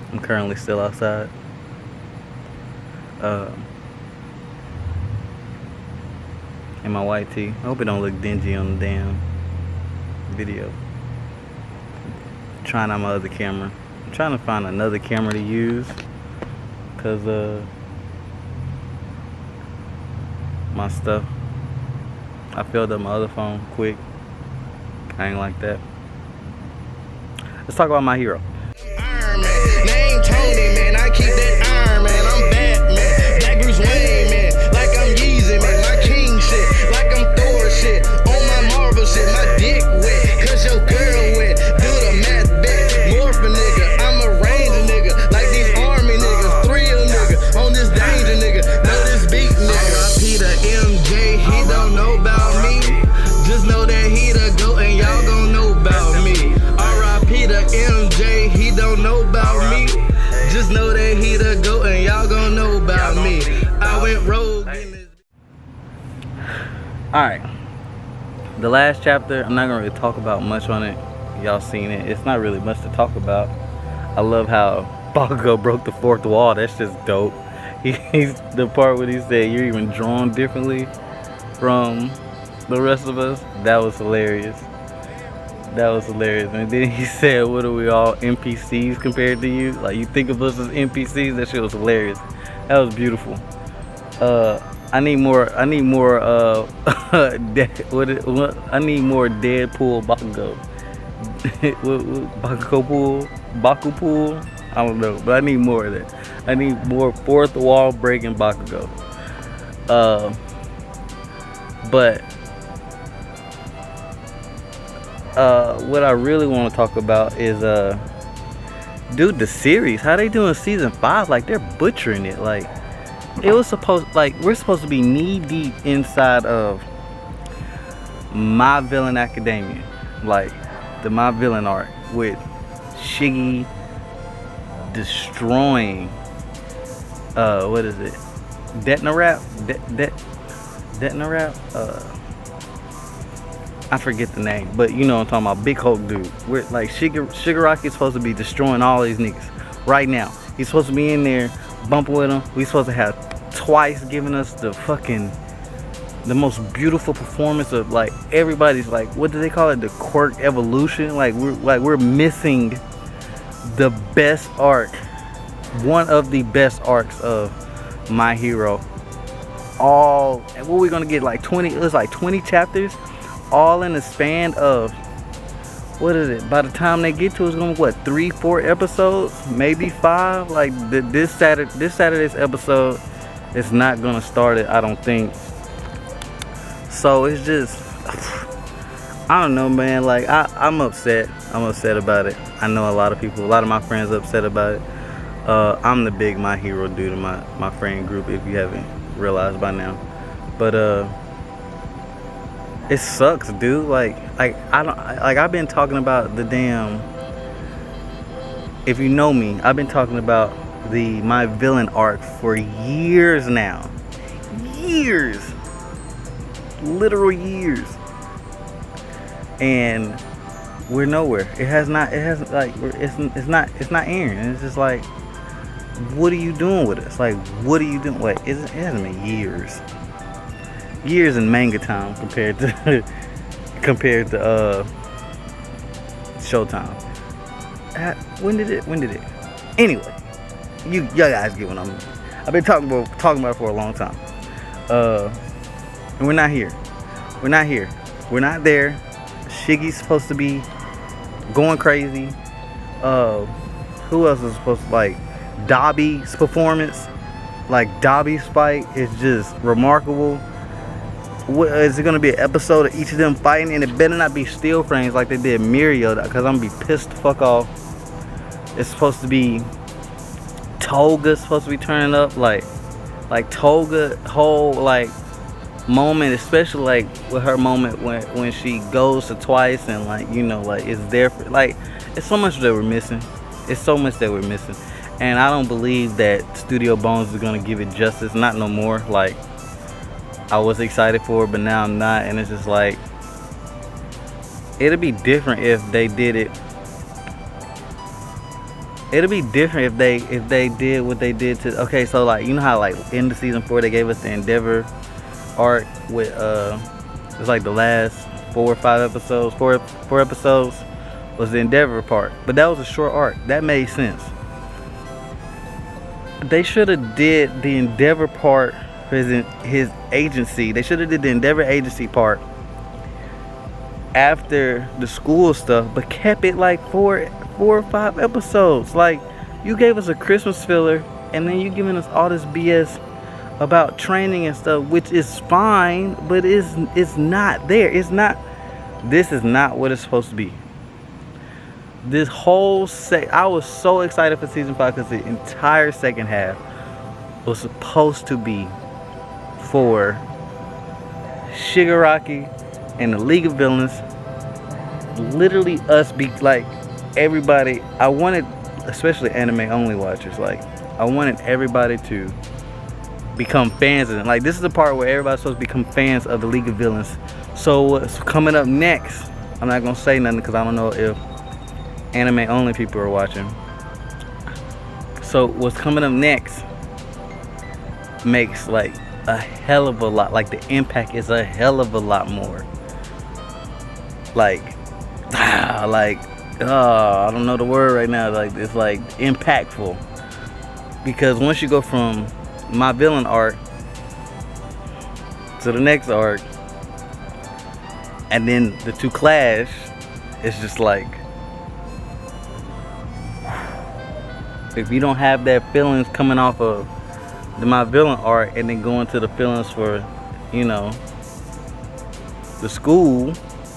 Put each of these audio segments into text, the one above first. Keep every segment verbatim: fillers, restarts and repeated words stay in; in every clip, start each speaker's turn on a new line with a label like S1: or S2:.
S1: I'm currently still outside. Uh, in my white tee. I hope it don't look dingy on the damn video. Trying out my other camera. I'm trying to find another camera to use, cause uh my stuff, I filled up my other phone quick. I ain't like that. Let's talk about my hero.
S2: Iron Man, name Tony, man. I keep that Iron Man. I'm Batman, Black Bruce Wayne, man. Like I'm Yeezy, man. My king shit, like I'm Thor shit. On my Marvel shit, my dick wet, cause your girl wet. Do the math bet, morphin' nigga. I'm a ranger nigga, like these army niggas. Thrill nigga, on this danger nigga. Know this beat nigga. R I P to M J, he don't know about me. Just know that he the GOAT and y'all gon' know about me. R I P to M J, he don't know about me. Just know that he the GOAT and y'all gon' know about me. I went rogue in this.
S1: Alright. The last chapter, I'm not gonna really talk about much on it. Y'all seen it. It's not really much to talk about. I love how Bakugo broke the fourth wall. That's just dope. He, he's the part where he said you're even drawn differently from the rest of us. That was hilarious. That was hilarious. And then he said, what are we all, N P Cs compared to you? Like, you think of us as N P Cs? That shit was hilarious. That was beautiful. Uh, I need more, I need more, uh, what, it, what, I need more Deadpool Bakugo. what, what, Bakugo pool? Baku pool? I don't know, but I need more of that. I need more fourth wall breaking Bakugo. Uh, but, Uh, what I really want to talk about is, uh, dude, the series. How they doing season five? Like, they're butchering it. Like, it was supposed, like, we're supposed to be knee deep inside of My Villain Academia, like the My Villain arc with Shiggy destroying, uh, what is it? Detonarap? Det, det, Detonarap? Uh. I forget the name, but you know what I'm talking about. Big Hulk dude. We're like Shigar Shigaraki's supposed to be destroying all these niggas right now. He's supposed to be in there bumping with them. We supposed to have Twice giving us the fucking the most beautiful performance of, like, everybody's, like, what do they call it? The quirk evolution. Like we're like we're missing the best arc, one of the best arcs of My Hero. All and what we're gonna get, like twenty. It was like twenty chapters. All in the span of, what is it? By the time they get to it, it's gonna be what, three, four episodes, maybe five. Like the, this Saturday, this Saturday's episode is not gonna start it, I don't think. So it's just, I don't know, man. Like I, I'm upset. I'm upset about it. I know a lot of people, a lot of my friends, are upset about it. Uh, I'm the big My Hero dude in my my friend group, if you haven't realized by now. But uh. It sucks, dude. Like, like I don't like. I've been talking about the damn. If you know me, I've been talking about the My Villain arc for years now. Years, literal years. And we're nowhere. It has not. It has like. It's it's not. It's not airing. It's just like, what are you doing with us? Like, what are you doing? Wait, it hasn't been years. Years in manga time compared to compared to uh Showtime. Uh, when did it? When did it? Anyway, you y'all guys get what I'm. I've been talking about talking about it for a long time. Uh, and we're not here. We're not here. We're not there. Shiggy's supposed to be going crazy. Uh, who else is supposed to, like, Dobby's performance? Like, Dobby's fight is just remarkable. What, is it gonna be an episode of each of them fighting? And it better not be still frames like they did Mirio, because I'm gonna be pissed the fuck off. It's supposed to be Toga's supposed to be turning up, like like Toga whole like moment, especially like with her moment when when she goes to Twice and, like, you know, like, it's there for, like, it's so much that we're missing. It's so much that we're missing, and I don't believe that Studio Bones is gonna give it justice. Not no more. Like, I was excited for it, but now I'm not, and it's just like, it'd be different if they did it it'll be different if they if they did what they did to. Okay, so like you know how like in the season four they gave us the Endeavor arc with uh, it's like the last four or five episodes, four four episodes was the Endeavor part, but that was a short arc. That made sense. They should have did the Endeavor part for his, his agency. They should have did the Endeavor agency part after the school stuff, but kept it like four four or five episodes. Like, you gave us a Christmas filler and then you giving us all this B S about training and stuff, which is fine, but it's it's not there. It's not, this is not what it's supposed to be. This whole set, I was so excited for season five because the entire second half was supposed to be for Shigaraki and the League of Villains. Literally us be like everybody. I wanted, especially anime only watchers, like I wanted everybody to become fans of them. Like, this is the part where everybody's supposed to become fans of the League of Villains. So what's coming up next, I'm not gonna say nothing because I don't know if anime only people are watching. So what's coming up next makes like a hell of a lot, like the impact is a hell of a lot more like ah, like oh, I don't know the word right now, like it's like impactful, because once you go from My Villain arc to the next arc and then the two clash, it's just like, if you don't have that feelings coming off of the My Villain arc and then going to the feelings for, you know, the school,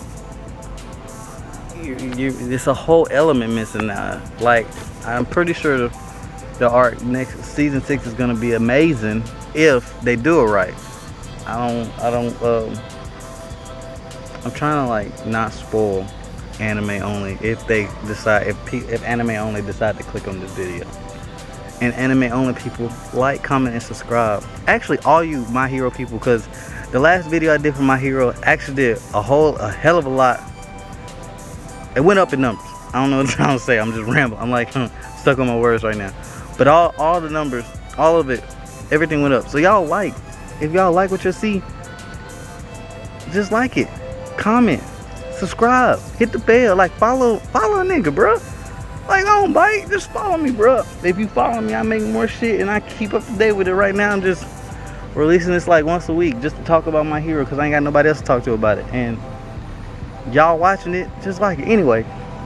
S1: you, you, it's a whole element missing now. Like, I'm pretty sure the, the arc next season six is gonna be amazing if they do it right. I don't, I don't, um, I'm trying to like not spoil anime only if they decide, if, if anime only decide to click on this video. And anime only people, like, comment, and subscribe. Actually, all you My Hero people, because the last video I did for My Hero actually did a whole, a hell of a lot. It went up in numbers. I don't know what I'm trying to say. I'm just rambling. I'm like huh, stuck on my words right now. But all, all the numbers, all of it, everything went up. So y'all like, if y'all like what you see, just like it, comment, subscribe, hit the bell, like follow, follow a nigga, bro. Like, I don't bite, just follow me, bro. If you follow me, I make more shit and I keep up to date with it. Right now, I'm just releasing this like once a week just to talk about My Hero because I ain't got nobody else to talk to about it. And y'all watching it, just like it. Anyway,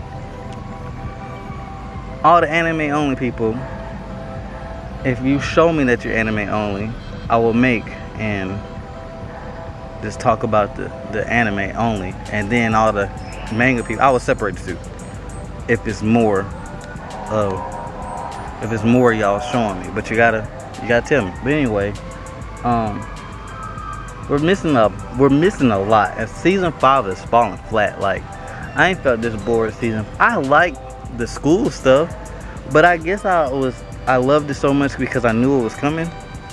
S1: all the anime only people, if you show me that you're anime only, I will make and just talk about the, the anime only. And then all the manga people, I will separate the two. If it's more of, if it's more y'all showing me, but you gotta, you gotta tell me. But anyway, um, we're missing a, we're missing a lot. And season five is falling flat. Like, I ain't felt this bored season. I like the school stuff, but I guess I was, I loved it so much because I knew it was coming.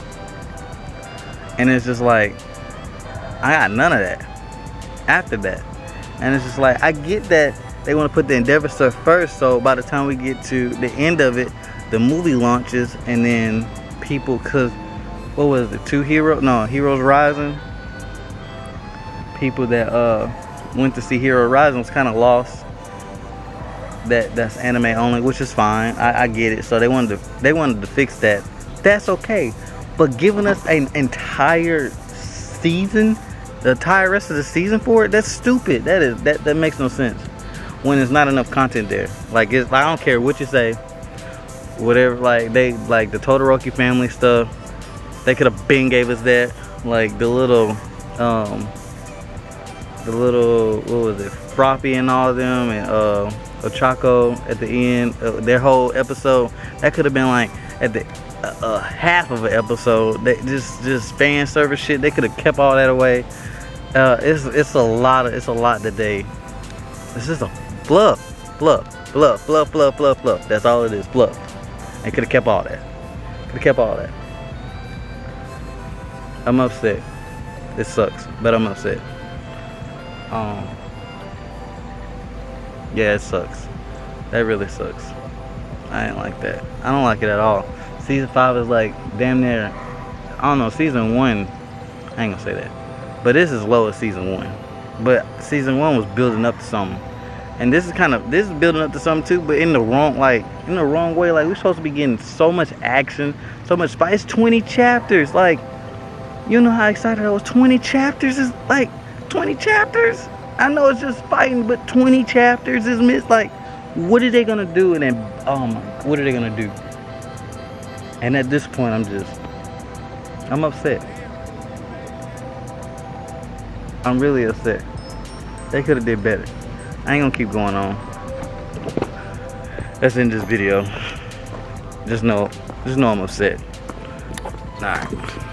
S1: And it's just like, I got none of that after that. And it's just like, I get that they want to put the Endeavor stuff first, so by the time we get to the end of it, the movie launches, and then people, cause what was it, two Heroes, no, Heroes Rising, people that uh went to see Hero Rising was kind of lost. That that's anime only, which is fine. I, I get it. So they wanted to they wanted to fix that. That's okay, but giving us an entire season, the entire rest of the season for it, that's stupid. That is that that makes no sense. When there's not enough content there. Like, it's, I don't care what you say, whatever, like they like the Todoroki family stuff, they could have been gave us that. Like the little um the little, what was it, Froppy and all of them, and uh Ochako at the end, uh, their whole episode, that could have been like at the uh, uh, half of an episode. They just just fan service shit, they could have kept all that away. uh it's it's a lot of it's a lot today. It's just a fluff, fluff, fluff, fluff, fluff, fluff, fluff. That's all it is, fluff. They could have kept all that. Could have kept all that. I'm upset. It sucks, but I'm upset. Um, yeah, it sucks. That really sucks. I ain't like that. I don't like it at all. Season five is like damn near, I don't know, season one, I ain't gonna say that. But this is low as season one. But season one was building up to something. And this is kind of, this is building up to something too, but in the wrong, like, in the wrong way. Like, we're supposed to be getting so much action, so much fight. It's twenty chapters. Like, you know how excited I was? twenty chapters is like, twenty chapters? I know it's just fighting, but twenty chapters is missed. Like, what are they gonna do? And then, oh my, what are they gonna do? And at this point, I'm just, I'm upset. I'm really upset. They could have did better. I ain't gonna keep going on. Let's end this video. Just know, just know I'm upset. Alright.